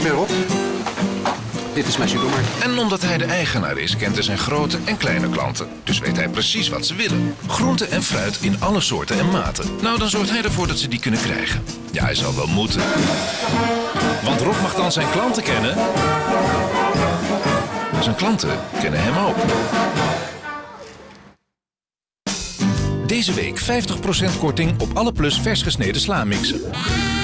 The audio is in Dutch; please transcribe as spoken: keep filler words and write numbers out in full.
Merel, dit is mijn supermarkt. En omdat hij de eigenaar is, kent hij zijn grote en kleine klanten. Dus weet hij precies wat ze willen. Groente en fruit in alle soorten en maten. Nou, dan zorgt hij ervoor dat ze die kunnen krijgen. Ja, hij zal wel moeten. Want Rob mag dan zijn klanten kennen. Zijn klanten kennen hem ook. Deze week vijftig procent korting op alle Plus vers gesneden sla mixen.